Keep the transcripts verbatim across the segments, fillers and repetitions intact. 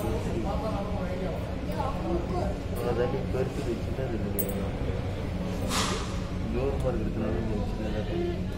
அதாட்டி பெருசு சின்னது இல்லையா தூரமாக இருக்கிறதுனால சின்னதாக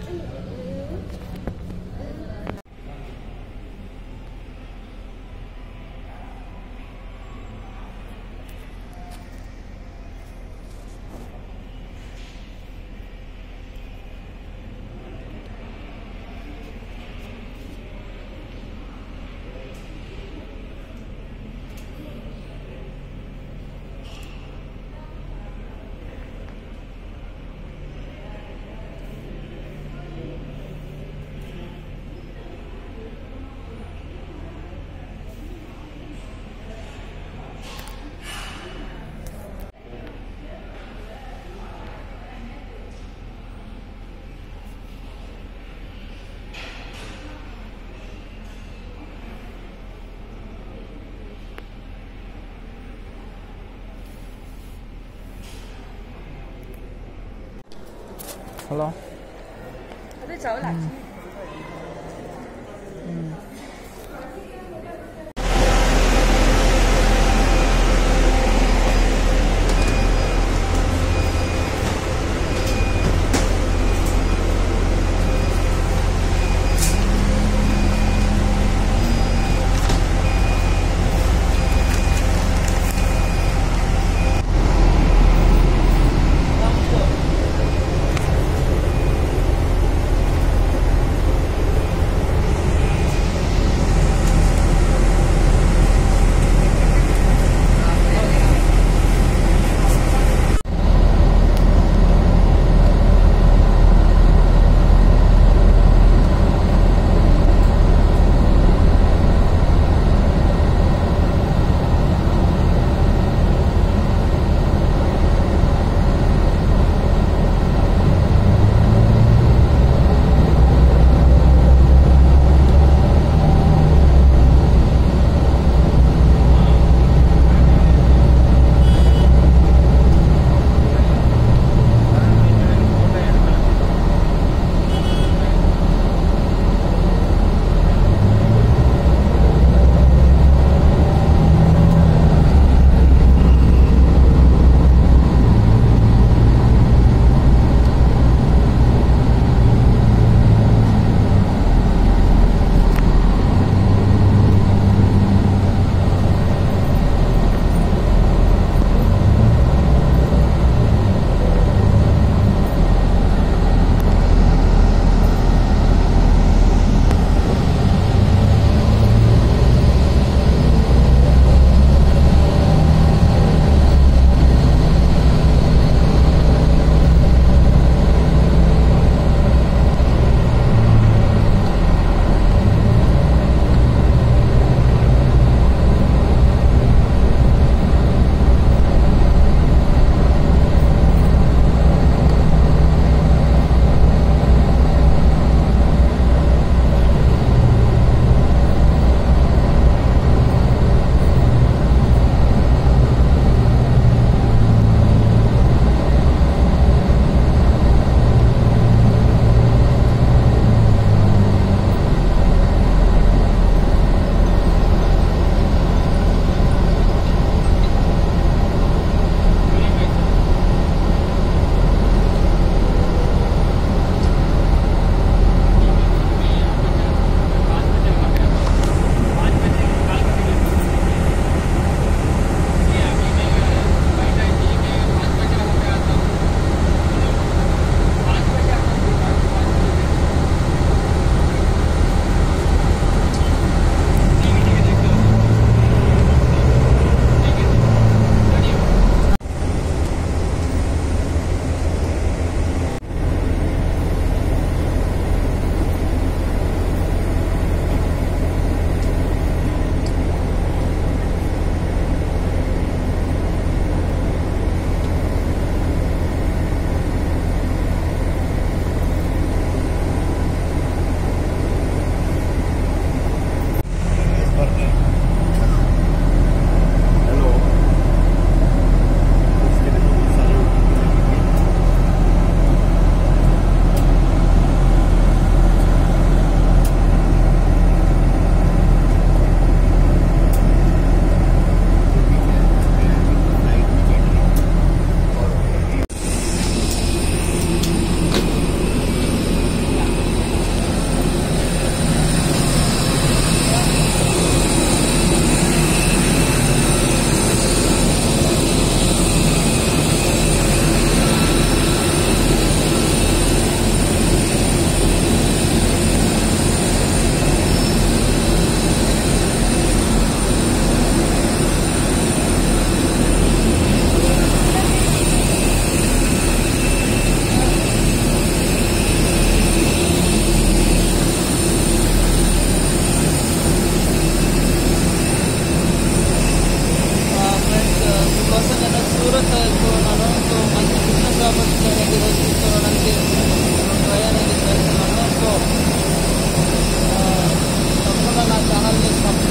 Hello. Ở đây cháu là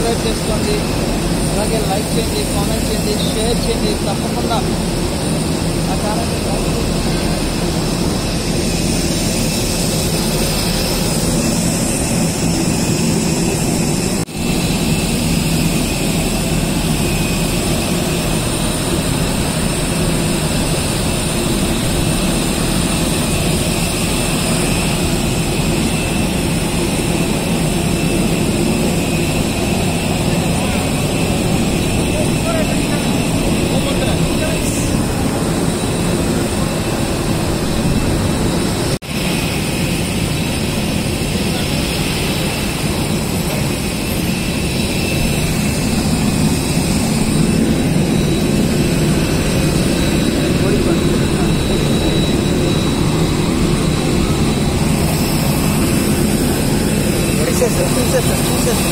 subscribe చేసుకోండి, అలాగే లైక్ చేయండి, కామెంట్ చేయండి, షేర్ చేయండి. తప్పకుండా ఆ ఛానల్ని లైక్ చేయండి. చూసేస్తా చూసేస్తా చూసేస్తా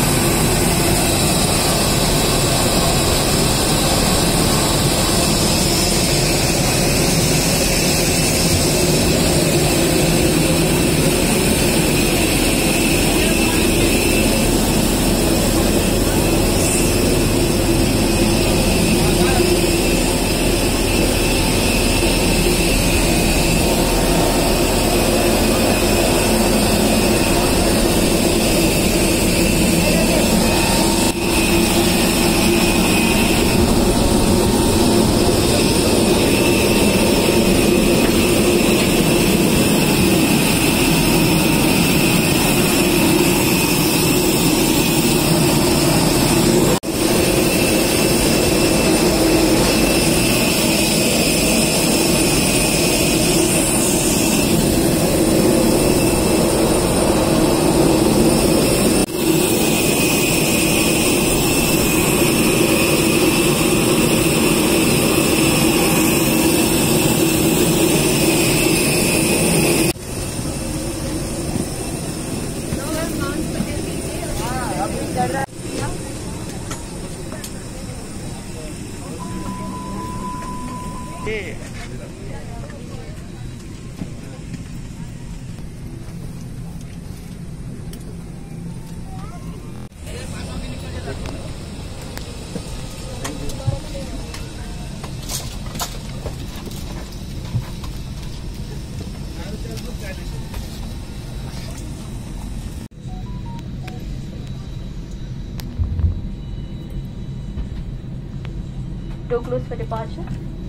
Door closed for departure.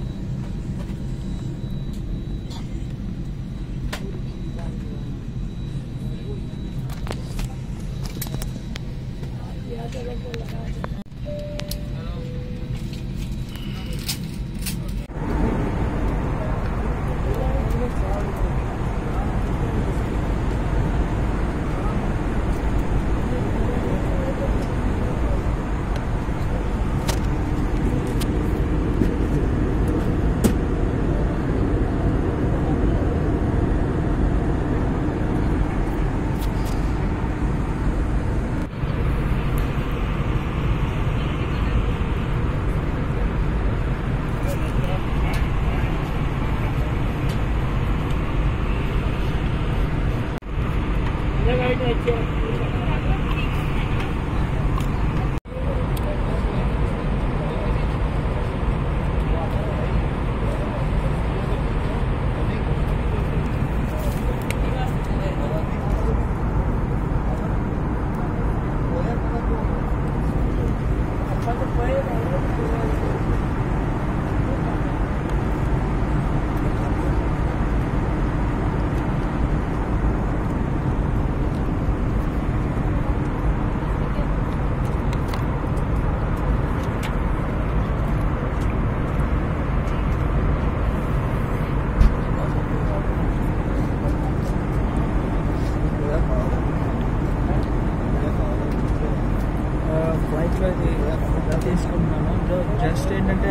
ఫ్లైట్లో ఇది ఎలా తీసుకుంటున్నాను. జస్ట్ ఏంటంటే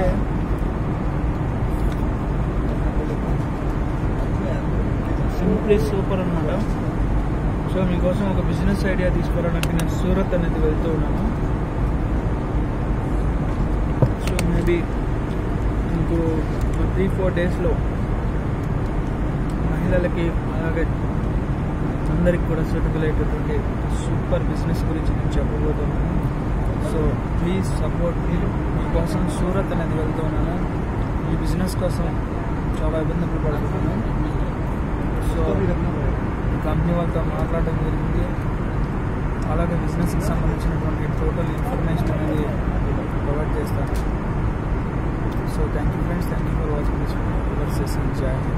సింప్లీ సూపర్ అనమాట. సో మీకోసం ఒక బిజినెస్ ఐడియా తీసుకోవడానికి నేను సూరత్ అనేది వెళ్తూ ఉన్నాను. సో మేబీ మీకు త్రీ ఫోర్ డేస్లో మహిళలకి అలాగే అందరికి కూడా సూటబుల్ అయ్యేటటువంటి సూపర్ బిజినెస్ గురించి నేను చెప్పబోతున్నాను. సో ప్లీజ్ సపోర్ట్ మీ మీకోసం సూరత్ అనేది వెళ్తూ ఉన్నాను. ఈ బిజినెస్ కోసం చాలా ఇబ్బందులు పడుతున్నాను. సో కంపెనీ వాళ్ళతో మాట్లాడడం జరిగింది. అలాగే బిజినెస్కి సంబంధించినటువంటి టోటల్ ఇన్ఫర్మేషన్ అనేది ప్రొవైడ్ చేస్తాను. So thank you friends, thank you for watching this session. జై హింద్.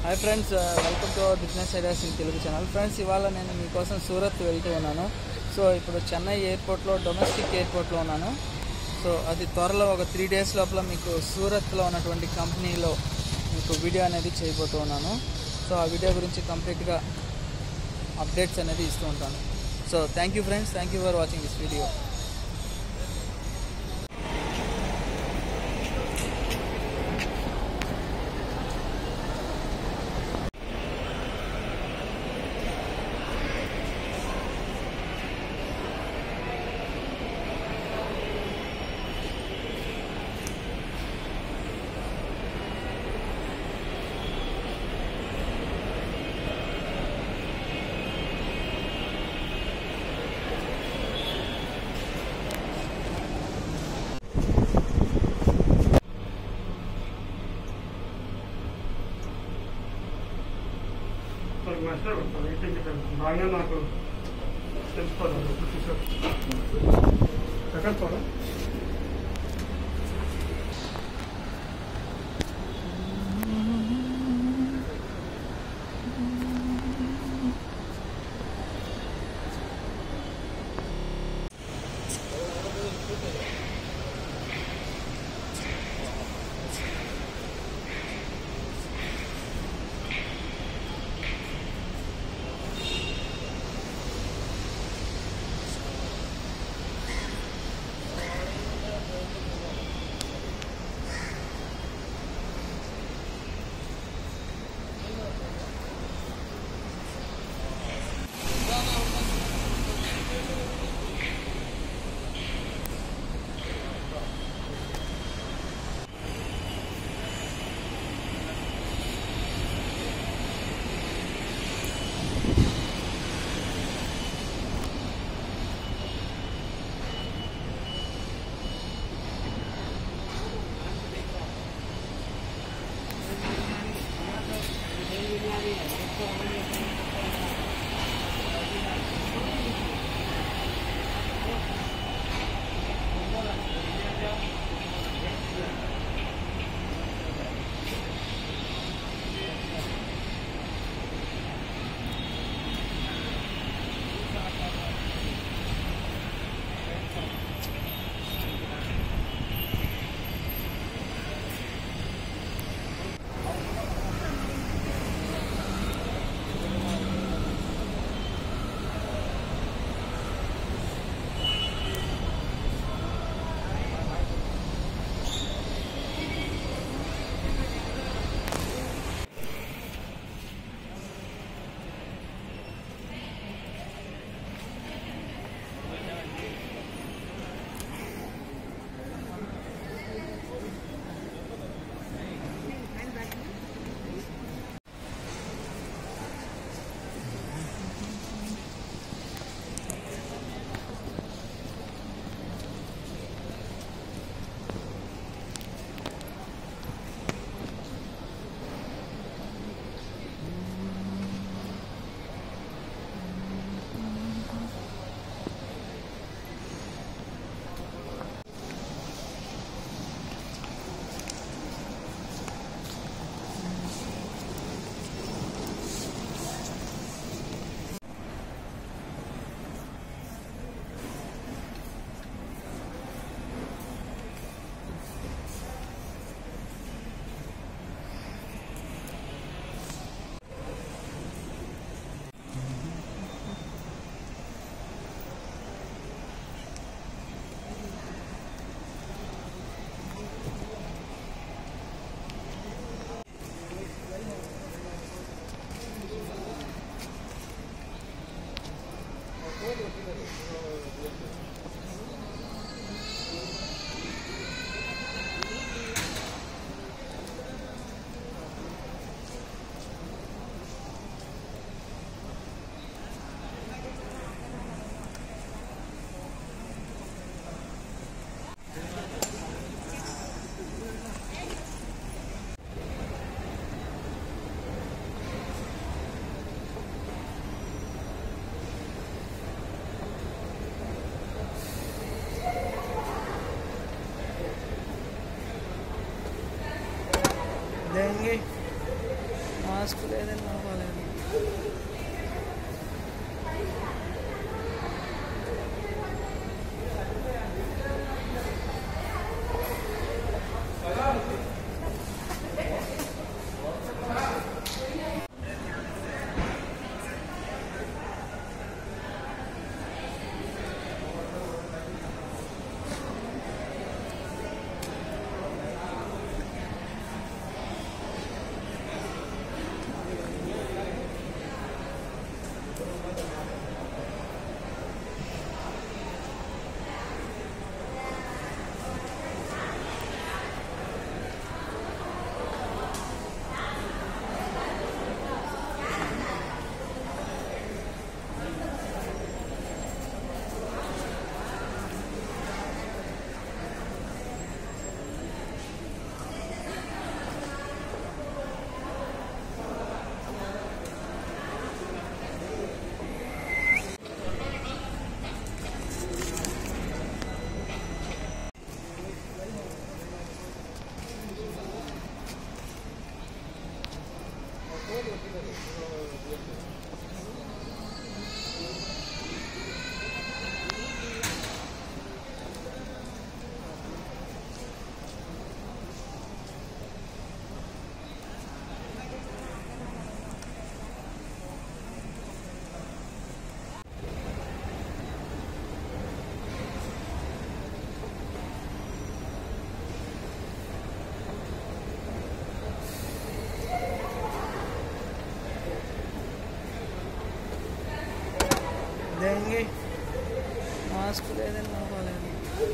Hi friends, welcome to our business ideas in Telugu channel. Friends, ఇవాళ నేను మీకోసం సూరత్ వెళ్తూ ఉన్నాను. సో ఇప్పుడు చెన్నై ఎయిర్పోర్ట్లో, డొమెస్టిక్ ఎయిర్పోర్ట్లో ఉన్నాను. సో అది త్వరలో ఒక త్రీ డేస్ లోపల మీకు సూరత్లో ఉన్నటువంటి కంపెనీలో మీకు వీడియో అనేది చేయబోతూ ఉన్నాను. సో ఆ వీడియో గురించి కంప్లీట్గా అప్డేట్స్ అనేది ఇస్తూ ఉంటాను. So thank you friends, thank you for watching this video. Master బాగా నాకు తెలుసుకోవాలి సెకండ్ కూడా देंगे మాస్క్ లేదని నవ్వలేదు. देंगे मास्क लेదని నవ్వలేదు.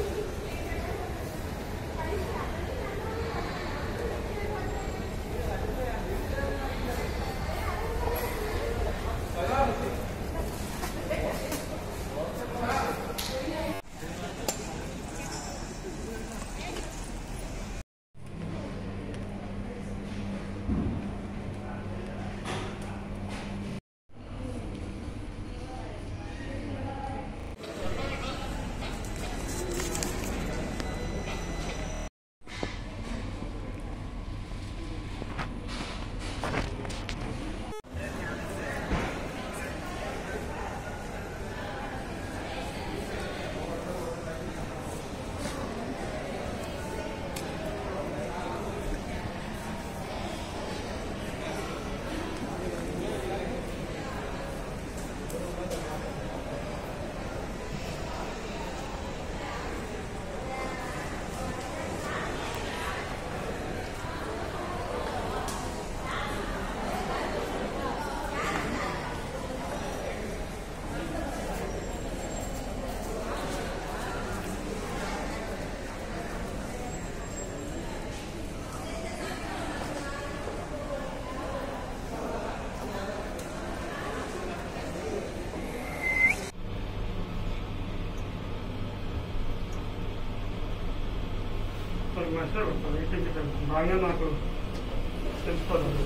మాస్టర్ బాగా నాకు తెలుసుకోవాలి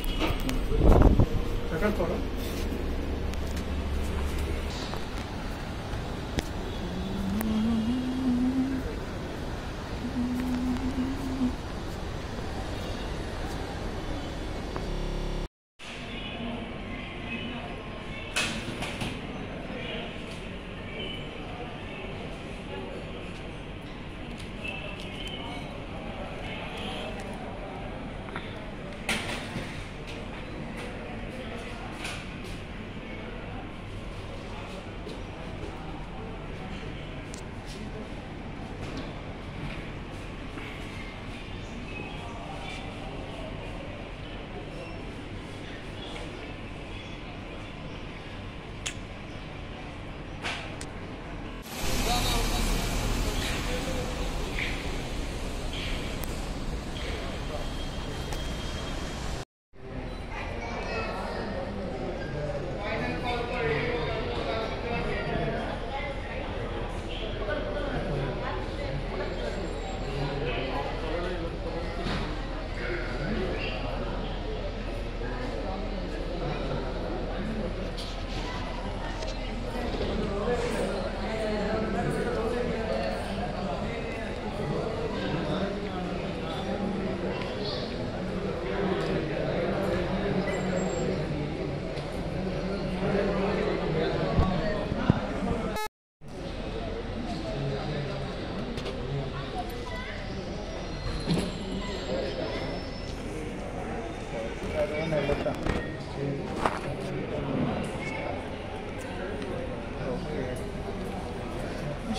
సెకండ్ కూడా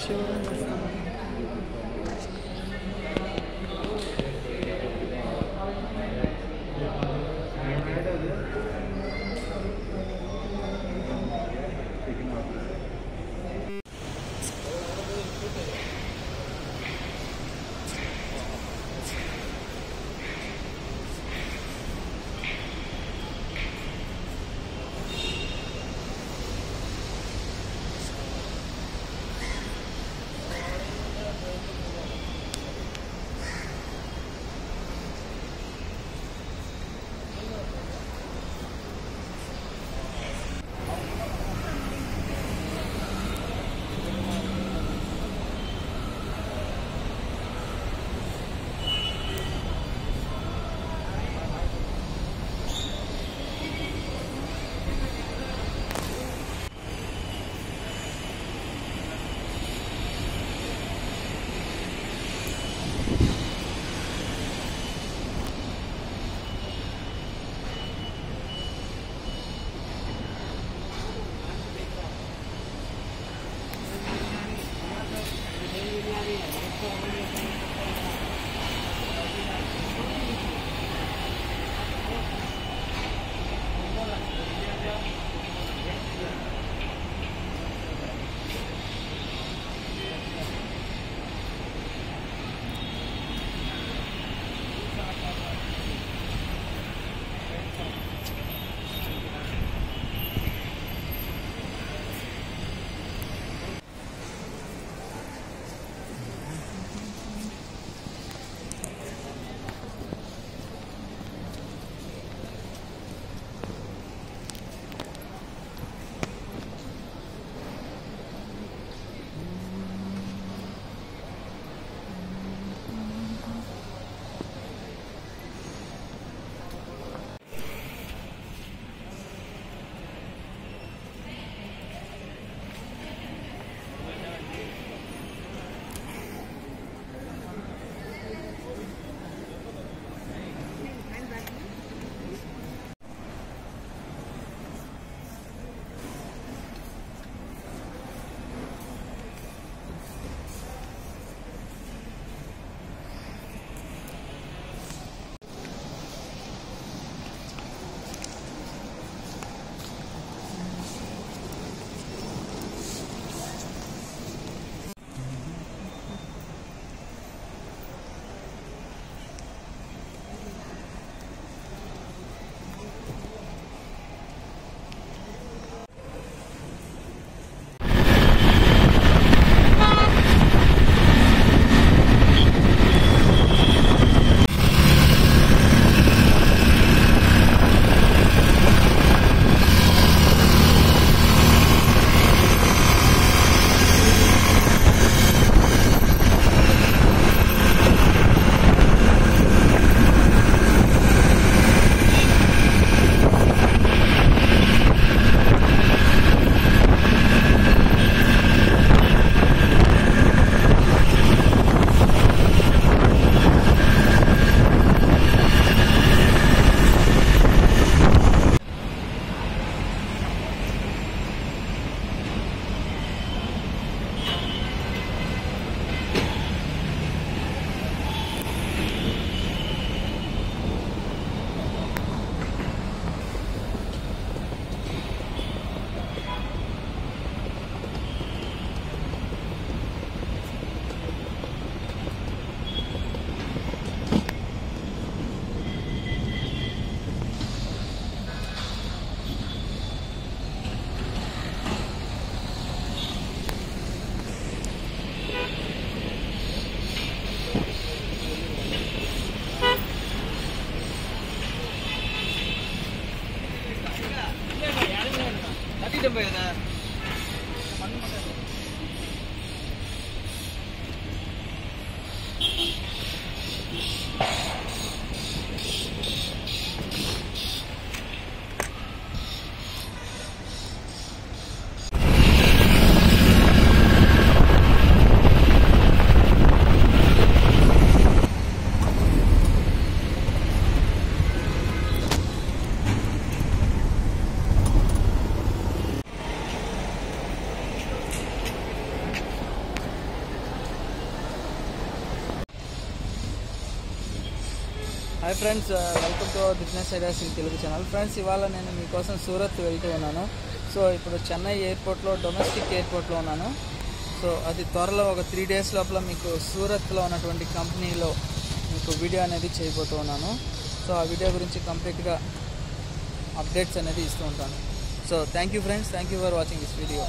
డెబ్బై కదా hi friends, welcome to our business ideas in Telugu channel. Friends, ఇవాళ నేను మీకోసం సూరత్ వెళ్తూ ఉన్నాను. సో ఇప్పుడు చెన్నై ఎయిర్పోర్ట్లో, డొమెస్టిక్ ఎయిర్పోర్ట్లో ఉన్నాను. సో అది త్వరలో ఒక త్రీ డేస్ లోపల మీకు సూరత్లో ఉన్నటువంటి కంపెనీలో మీకు వీడియో అనేది చేయబోతూ ఉన్నాను. సో ఆ వీడియో గురించి కంప్లీట్గా అప్డేట్స్ అనేది ఇస్తూ ఉంటాను. So thank you friends, thank you for watching this video.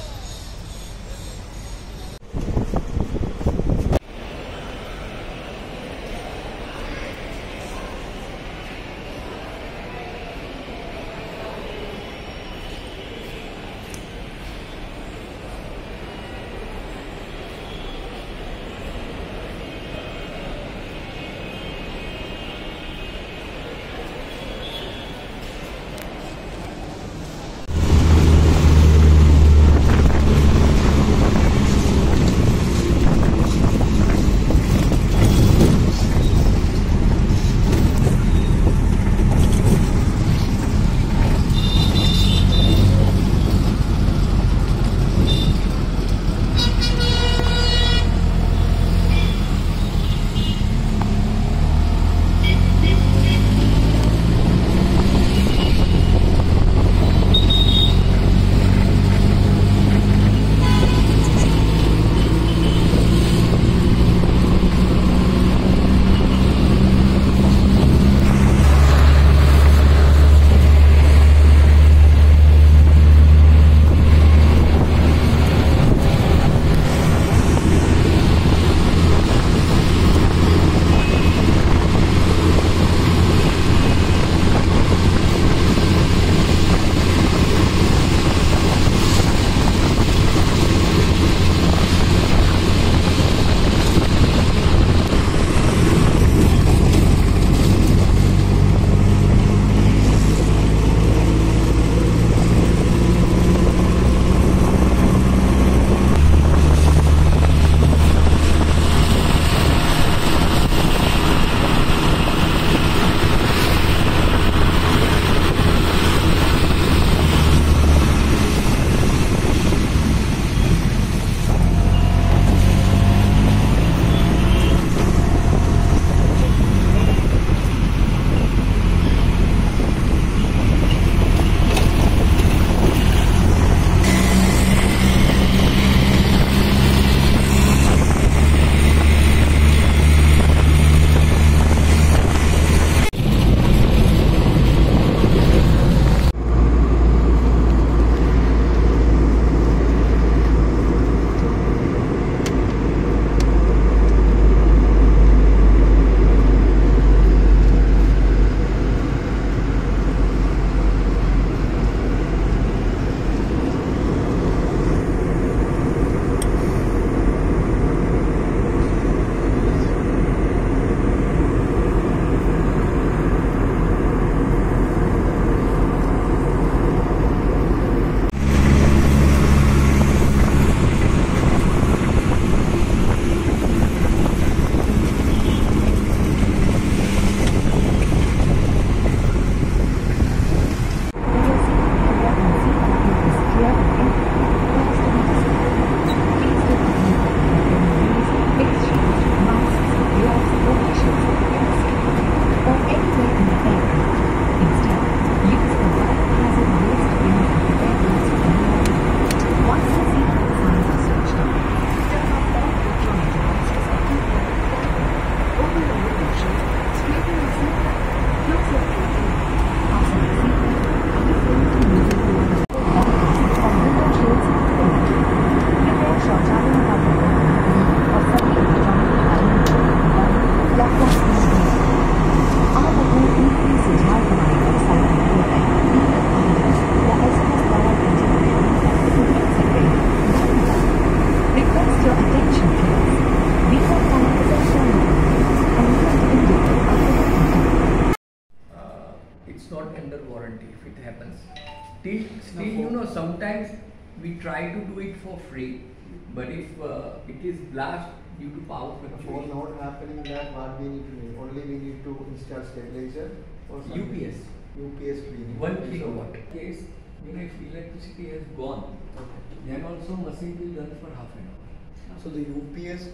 Not under warranty if it happens. Still, still you know, sometimes we try to do it for free, but if uh, it is blast due to power For fluctuation, not happening that, what we need to do? Only we need to install stabilizer or something. U P S, U P S cleaning. one kilowatt. Case, you know, if electricity has gone, Okay. then also machine will run for half an hour. So the U P S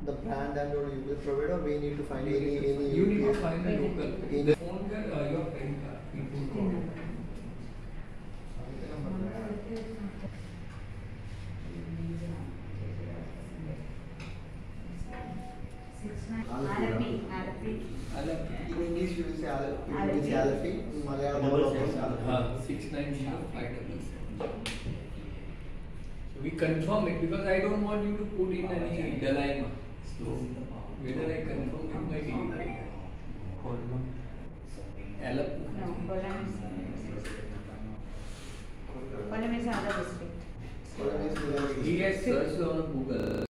the brand and all you will provide, or we need to find You any need to- any you need to U P I? find a local. In- The phone card, uh, your credit card, it will come. Alappi. Alappi. In English you will say Al- you will Alappi. say Alappi. In Malayalam Double also six. say Alappi. Uh, six nine zero five double seven. We confirm it because I don't want you to put in any dilemma. So whether I confirm with my delivery. Alappi. No, Kollam is Kollam is other district. Kollam is Kollam. He has searched on Google.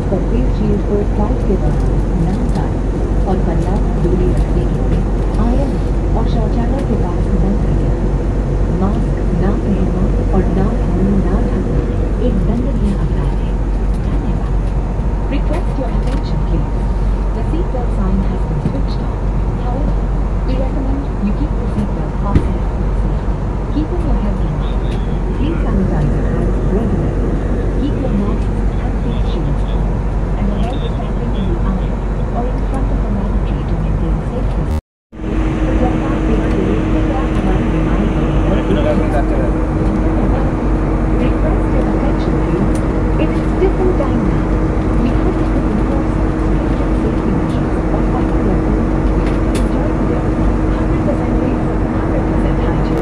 पर face shield को flight के दौरान न उतारें और पर्याप्त दूरी रखने के लिए आयन और शौचालय के पास न रखें। मास्क न पहनना और नाक मुंह न ढकना एक दंडनीय अपराध है। धन्यवाद। Request your attention please. The seatbelt sign has been switched on. However, we recommend you keep the seatbelt fastened to the seat. Keeping your health in mind, please sanitize your hands regularly. Keep your masks and face shields on, and avoid standing in the aisle or in front of a lavatory to maintain safe distance. जवाब देने के लिए कृपया हमारी बीमारी को Request your attention please. It is different time now. We hope you will enforce stringent safety measures or follow your own country to enjoy the day. one hundred percent safe, one hundred percent hygiene.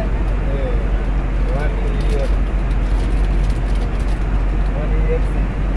One year.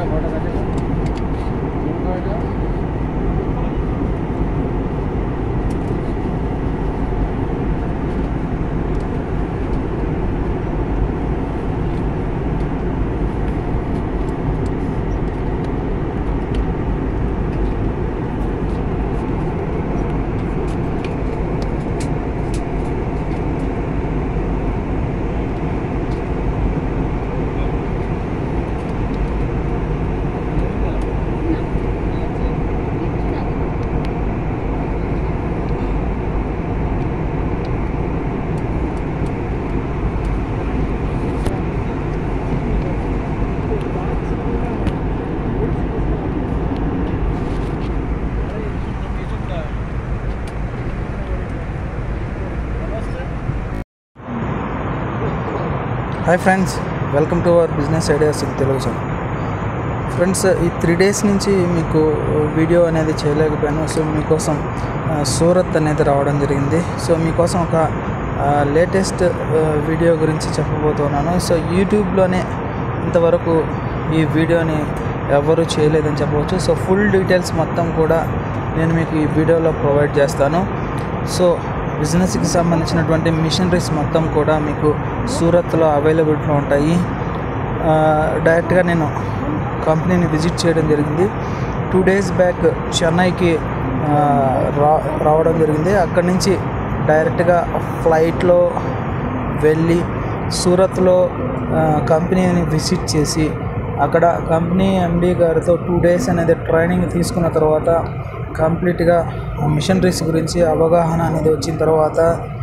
Hi friends, welcome to our business ideas in Telugu channel. Friends, ఈ three days నుంచి మీకు video అనేది చేయలేకపోయాను. So మీకోసం సూరత్ అనేది రావడం జరిగింది. So మీకోసం ఒక లేటెస్ట్ వీడియో గురించి చెప్పబోతున్నాను. సో యూట్యూబ్లోనే ఇంతవరకు ఈ వీడియోని ఎవరు చేయలేదని చెప్పవచ్చు. సో ఫుల్ డీటెయిల్స్ మొత్తం కూడా నేను మీకు ఈ వీడియోలో ప్రొవైడ్ చేస్తాను. సో బిజినెస్కి సంబంధించినటువంటి మిషనరీస్ మొత్తం కూడా మీకు సూరత్లో అవైలబిలిటీలో ఉంటాయి. డైరెక్ట్గా నేను కంపెనీని విజిట్ చేయడం జరిగింది. టూ డేస్ బ్యాక్ చెన్నైకి రా రావడం జరిగింది. అక్కడి నుంచి డైరెక్ట్గా ఫ్లైట్లో వెళ్ళి సూరత్లో కంపెనీని విజిట్ చేసి అక్కడ కంపెనీ ఎండీ గారితో టూ డేస్ అనేది ట్రైనింగ్ తీసుకున్న తర్వాత కంప్లీట్గా మిషనరీస్ గురించి అవగాహన అనేది వచ్చిన తర్వాత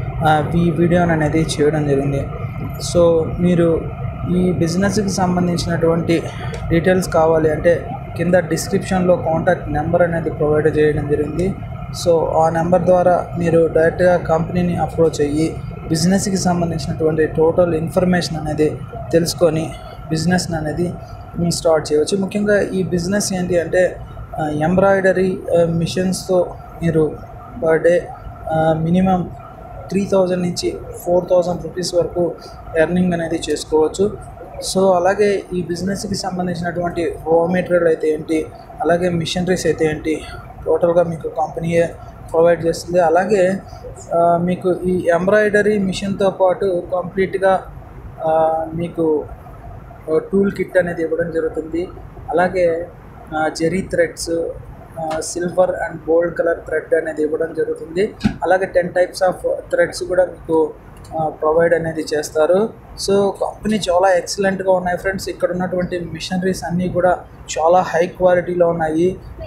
ఈ వీడియోని అనేది చేయడం జరిగింది. సో మీరు ఈ బిజినెస్కి సంబంధించినటువంటి డీటెయిల్స్ కావాలి అంటే కింద డిస్క్రిప్షన్లో కాంటాక్ట్ నెంబర్ అనేది ప్రొవైడ్ చేయడం జరిగింది. సో ఆ నెంబర్ ద్వారా మీరు డైరెక్ట్గా కంపెనీని అప్రోచ్ అయ్యి బిజినెస్కి సంబంధించినటువంటి టోటల్ ఇన్ఫర్మేషన్ అనేది తెలుసుకొని బిజినెస్ అనేది స్టార్ట్ చేయవచ్చు. ముఖ్యంగా ఈ బిజినెస్ ఏంటి అంటే ఎంబ్రాయిడరీ మిషన్స్తో మీరు per day minimum three thousand నుంచి ఫోర్ థౌజండ్ రూపీస్ వరకు ఎర్నింగ్ అనేది చేసుకోవచ్చు. సో అలాగే ఈ బిజినెస్కి సంబంధించినటువంటి రా మెటీరియల్ అయితే ఏంటి, అలాగే మిషనరీస్ అయితే ఏంటి, టోటల్గా మీకు కంపెనీయే ప్రొవైడ్ చేస్తుంది. అలాగే మీకు ఈ ఎంబ్రాయిడరీ మిషన్తో పాటు కంప్లీట్గా మీకు టూల్ కిట్ అనేది ఇవ్వడం జరుగుతుంది. అలాగే zari threads, silver and gold colour thread అనేది ఇవ్వడం జరుగుతుంది. అలాగే టెన్ టైప్స్ ఆఫ్ థ్రెడ్స్ కూడా మీకు ప్రొవైడ్ అనేది చేస్తారు. సో కంపెనీ చాలా ఎక్సలెంట్గా ఉన్నాయి ఫ్రెండ్స్. ఇక్కడ ఉన్నటువంటి మిషనరీస్ అన్నీ కూడా చాలా హై క్వాలిటీలో ఉన్నాయి.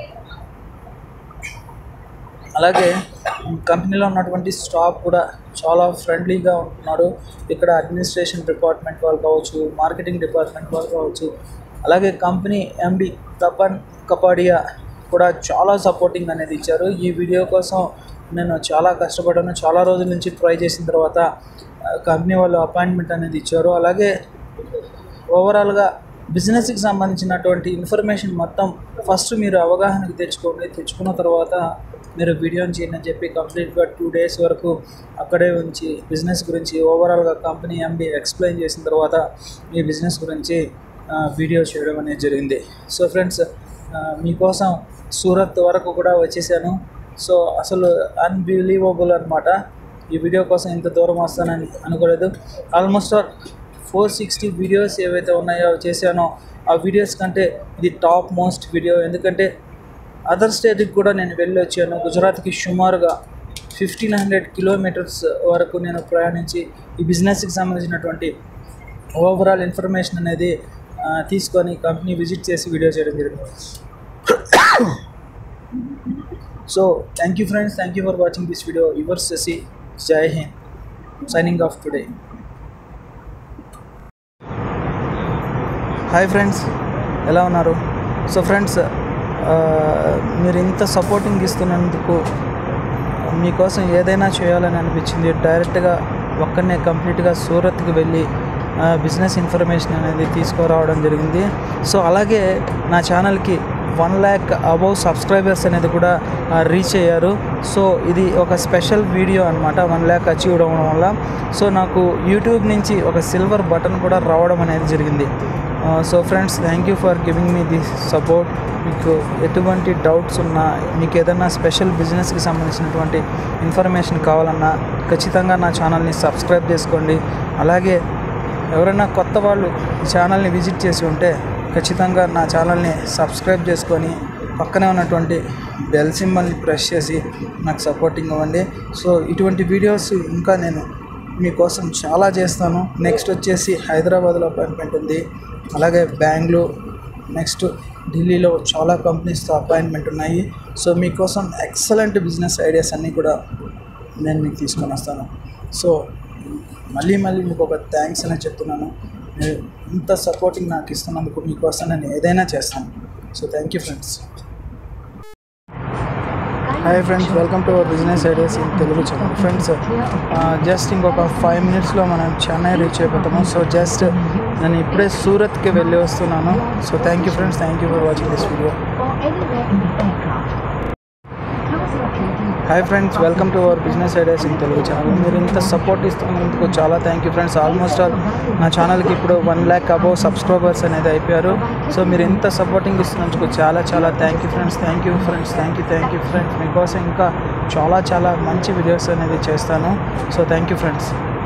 అలాగే కంపెనీలో ఉన్నటువంటి స్టాఫ్ కూడా చాలా ఫ్రెండ్లీగా ఉంటున్నారు. ఇక్కడ అడ్మినిస్ట్రేషన్ డిపార్ట్మెంట్ వాళ్ళు కావచ్చు, మార్కెటింగ్ డిపార్ట్మెంట్ వాళ్ళు కావచ్చు, అలాగే కంపెనీ ఎండి తపన్ కపాడియా కూడా చాలా సపోర్టింగ్ అనేది ఇచ్చారు. ఈ వీడియో కోసం నేను చాలా కష్టపడ్డాను. చాలా రోజుల నుంచి ట్రై చేసిన తర్వాత కంపెనీ వాళ్ళు అపాయింట్మెంట్ అనేది ఇచ్చారు. అలాగే ఓవరాల్గా బిజినెస్కి సంబంధించినటువంటి ఇన్ఫర్మేషన్ మొత్తం ఫస్ట్ మీరు అవగాహనకి తెచ్చుకోండి. తెచ్చుకున్న తర్వాత మీరు వీడియోని చేయండి అని చెప్పి కంప్లీట్గా టూ డేస్ వరకు అక్కడే ఉంచి బిజినెస్ గురించి ఓవరాల్గా కంపెనీ ఎండి ఎక్స్ప్లెయిన్ చేసిన తర్వాత ఈ బిజినెస్ గురించి వీడియో చేయడం అనేది జరిగింది. సో ఫ్రెండ్స్, మీకోసం సూరత్ వరకు కూడా వచ్చేసాను. సో అసలు అన్బిలీవబుల్ అనమాట. ఈ వీడియో కోసం ఇంత దూరం వస్తానని అనుకోలేదు. ఆల్మోస్ట్ ఫోర్ సిక్స్టీ వీడియోస్ ఏవైతే ఉన్నాయో చేశానో ఆ వీడియోస్ కంటే ఇది టాప్ మోస్ట్ వీడియో. ఎందుకంటే అదర్ స్టేట్కి కూడా నేను వెళ్ళి వచ్చాను. గుజరాత్కి సుమారుగా ఫిఫ్టీన్ హండ్రెడ్ కిలోమీటర్స్ వరకు నేను ప్రయాణించి ఈ బిజినెస్కి సంబంధించినటువంటి ఓవరాల్ ఇన్ఫర్మేషన్ అనేది తీసుకొని కంపెనీ విజిట్ చేసి వీడియో చేయడం జరిగింది. So thank you friends, thank you for watching this video. Yours Shashi, Jai Hind, signing off today. Hi friends, ఎలా ఉన్నారు? సో ఫ్రెండ్స్, మీరు ఇంత సపోర్టింగ్ ఇస్తున్నందుకు మీకోసం ఏదైనా చేయాలని అనిపించింది. డైరెక్ట్గా ఒక్కనే కంప్లీట్గా సూరత్కి వెళ్ళి బిజినెస్ ఇన్ఫర్మేషన్ అనేది తీసుకురావడం జరిగింది. సో అలాగే నా ఛానల్కి వన్ ల్యాక్ అబౌవ్ సబ్స్క్రైబర్స్ అనేది కూడా రీచ్ అయ్యారు. సో ఇది ఒక స్పెషల్ వీడియో అనమాట, వన్ ల్యాక్ అచీవ్ అవ్వడం వల్ల. సో నాకు యూట్యూబ్ నుంచి ఒక సిల్వర్ బటన్ కూడా రావడం అనేది జరిగింది. So friends, thank you for giving మీ దిస్ సపోర్ట్. మీకు ఎటువంటి డౌట్స్ ఉన్నా, మీకు ఏదైనా స్పెషల్ బిజినెస్కి సంబంధించినటువంటి ఇన్ఫర్మేషన్ కావాలన్నా ఖచ్చితంగా నా ఛానల్ని సబ్స్క్రైబ్ చేసుకోండి. అలాగే ఎవరైనా కొత్త వాళ్ళు ఈ ఛానల్ని విజిట్ చేసి ఉంటే ఖచ్చితంగా నా ఛానల్ని సబ్స్క్రైబ్ చేసుకొని పక్కనే ఉన్నటువంటి బెల్ సింబల్ని ప్రెస్ చేసి నాకు సపోర్టింగ్ ఇవ్వండి. సో ఇటువంటి వీడియోస్ ఇంకా నేను మీకోసం చాలా చేస్తాను. నెక్స్ట్ వచ్చేసి హైదరాబాద్లో అపాయింట్మెంట్ ఉంది, అలాగే బెంగళూరు, నెక్స్ట్ ఢిల్లీలో చాలా కంపెనీస్తో అపాయింట్మెంట్ ఉన్నాయి. సో మీకోసం ఎక్సలెంట్ బిజినెస్ ఐడియాస్ అన్నీ కూడా నేను మీకు తీసుకొని వస్తాను. సో మళ్ళీ మళ్ళీ మీకు ఒక థ్యాంక్స్ అనే చెప్తున్నాను. మీరు ఇంత సపోర్టింగ్ నాకు ఇస్తున్నందుకు మీకోసం నేను ఏదైనా చేస్తాను. So thank you friends. Hi friends, welcome to our business ideas in Telugu channel. Friends, just ఇంకొక ఫైవ్ మినిట్స్లో మనం చెన్నై రీచ్ అయిపోతాము. సో జస్ట్ నేను ఇప్పుడే సూరత్కి వెళ్ళి వస్తున్నాను. So thank you friends, thank you for watching this video. Hi friends, welcome to our business ideas in Telugu channel. మీరు ఇంత సపోర్ట్ ఇస్తున్నందుకు చాలా thank you friends. Almost all నా ఛానల్కి ఇప్పుడు వన్ ల్యాక్ అబోవ్ సబ్స్క్రైబర్స్ అనేది అయిపోయారు. సో మీరు ఇంత సపోర్టింగ్ ఇస్తున్నందుకు చాలా చాలా thank you friends. Thank you friends, thank you thank you friends. మీకోసం ఇంకా చాలా చాలా మంచి వీడియోస్ అనేది చేస్తాను. So thank you friends.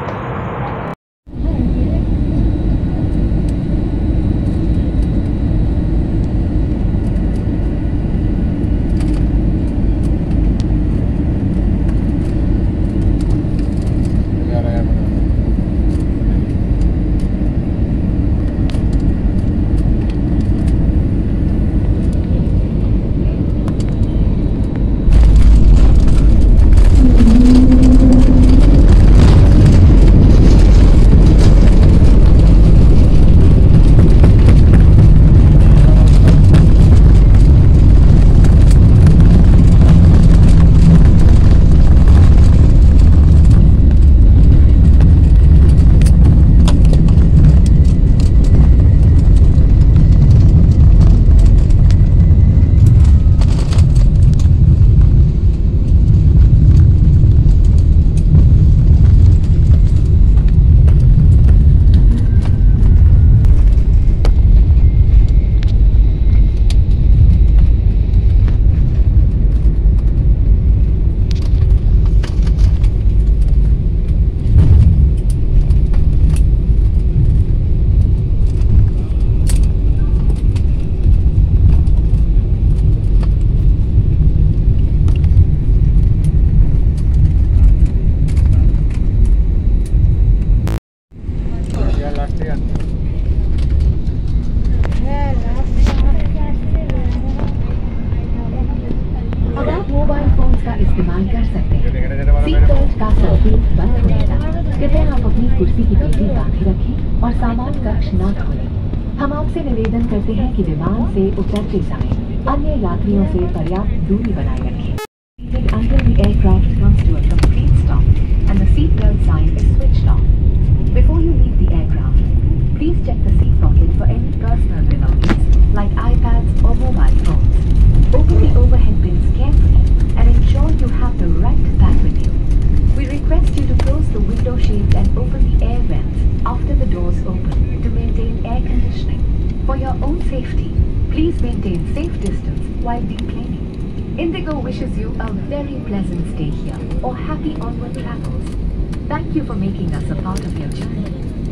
कुर्सी की पेटी बांधे रखें और सामान कक्ष न खोलें। हम आपसे निवेदन करते हैं कि विमान से उतरते समय अन्य यात्रियों से पर्याप्त दूरी बनाए रखें। Until the aircraft comes to a complete stop and the seat belt sign is switched off. Before you leave the aircraft, please check the seat pocket for any personal belongings like iPads or mobile phones. Open the overhead bins carefully and ensure you have the right bag with you. We request you to close the window shades and open the air vents after the doors open to maintain air conditioning. For your own safety, please maintain safe distance while deplaning. Indigo wishes you a very pleasant stay here or happy onward travels. Thank you for making us a part of your journey.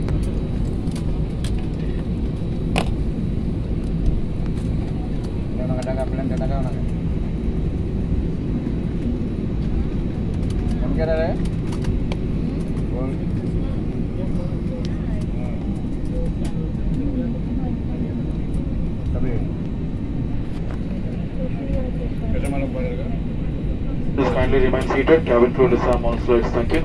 Please kindly remain seated. Cabin crew disarm all flights. Thank you.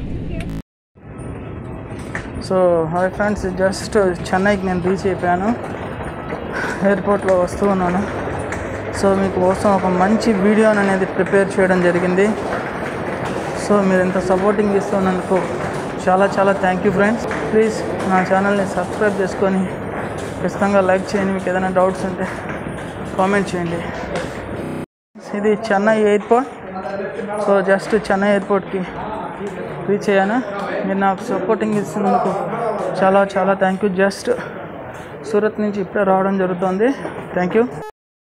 So hi friends, just చెన్నైకి నేను reach అయిపోయాను. ఎయిర్పోర్ట్లో వస్తూ ఉన్నాను. So మీకోసం ఒక మంచి video అనేది ప్రిపేర్ చేయడం జరిగింది. సో మీరు ఇంత సపోర్టింగ్ ఇస్తున్నందుకు చాలా చాలా థ్యాంక్ యూ ఫ్రెండ్స్. ప్లీజ్ నా ఛానల్ని సబ్స్క్రైబ్ చేసుకొని ఖచ్చితంగా లైక్ చేయండి. మీకు ఏదైనా డౌట్స్ ఉంటే కామెంట్ చేయండి. ఇది Chennai airport. So just Chennai ఎయిర్పోర్ట్కి రీచ్ అయ్యాను. మీరు నాకు సపోర్టింగ్ ఇస్తున్నందుకు చాలా చాలా థ్యాంక్ యూ. జస్ట్ సూరత్ నుంచి ఇప్పుడే రావడం జరుగుతుంది. Thank you.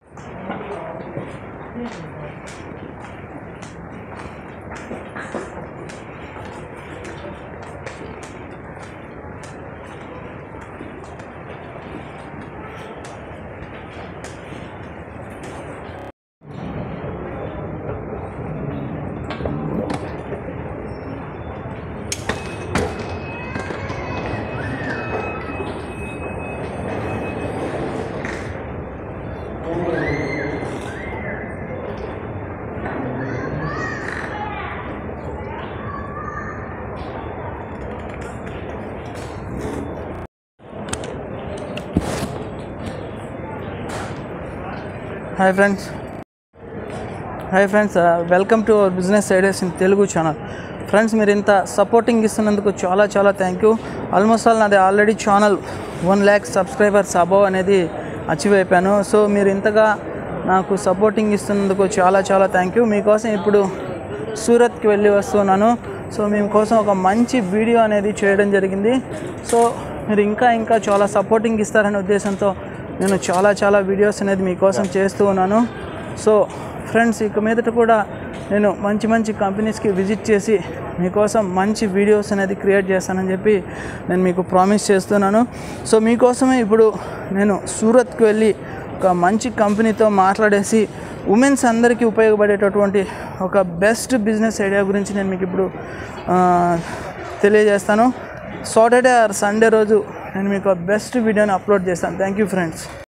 Hi friends hi friends welcome to our business ideas in Telugu channel. Friends, మీరు ఇంత సపోర్టింగ్ ఇస్తున్నందుకు చాలా చాలా థ్యాంక్ యూ. ఆల్మోస్ట్ ఆల్ నాది already channel one lakh subscribers above అనేది అచీవ్ అయిపోయాను. సో మీరు ఇంతగా నాకు సపోర్టింగ్ ఇస్తున్నందుకు చాలా చాలా థ్యాంక్ యూ. మీకోసం ఇప్పుడు సూరత్కి వెళ్ళి వస్తున్నాను. సో మీకోసం ఒక మంచి వీడియో అనేది చేయడం జరిగింది. సో మీరు ఇంకా ఇంకా చాలా సపోర్టింగ్ ఇస్తారనే ఉద్దేశంతో నేను చాలా చాలా వీడియోస్ అనేది మీకోసం చేస్తూ ఉన్నాను. సో ఫ్రెండ్స్, ఇక మీదట కూడా నేను మంచి మంచి కంపెనీస్కి విజిట్ చేసి మీకోసం మంచి వీడియోస్ అనేది క్రియేట్ చేస్తానని చెప్పి నేను మీకు ప్రామిస్ చేస్తున్నాను. సో మీకోసమే ఇప్పుడు నేను సూరత్కి వెళ్ళి ఒక మంచి కంపెనీతో మాట్లాడేసి ఉమెన్స్ అందరికీ ఉపయోగపడేటటువంటి ఒక బెస్ట్ బిజినెస్ ఐడియా గురించి నేను మీకు ఇప్పుడు తెలియజేస్తాను. సాటర్డే ఆర్ సండే రోజు నేను మీకు బెస్ట్ వీడియోని అప్లోడ్ చేస్తాను. Thank you friends.